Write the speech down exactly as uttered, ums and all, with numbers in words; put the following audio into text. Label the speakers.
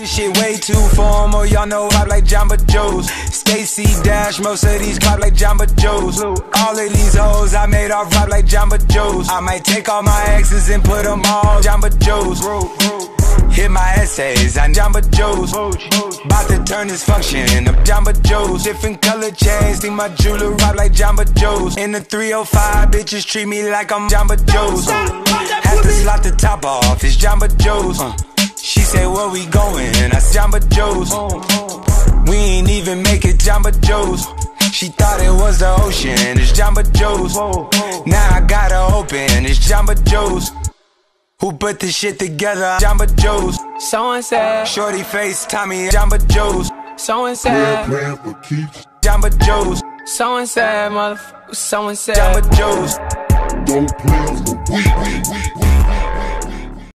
Speaker 1: This shit way too formal, y'all know vibe like Jamba Joe's. Stacy Dash, most of these clap like Jamba Joe's. All of these hoes I made off vibe like Jamba Joe's. I might take all my exes and put them all Jamba Joe's. Hit my essays on Jamba Joe's. Bout to turn this function into Jamba Joe's. Different color chains, think my jeweler vibe like Jamba Joe's. In the three oh five, bitches treat me like I'm Jamba Joe's. Have to slot the top off, it's Jamba Joe's. uh. She said, where we going? I said, Jamba Joe's. We ain't even make it Jamba Joe's. She thought it was the ocean, it's Jamba Joe's. Now I gotta open, it's Jamba Joe's. Who put this shit together? Jamba Joe's.
Speaker 2: Someone said,
Speaker 1: shorty face, Tommy, Jamba Joe's.
Speaker 2: Someone said,
Speaker 1: Jamba Joe's.
Speaker 2: Someone said, motherfucker, someone said,
Speaker 1: Jamba Joe's.
Speaker 3: Don't play with the weak, weak, weak.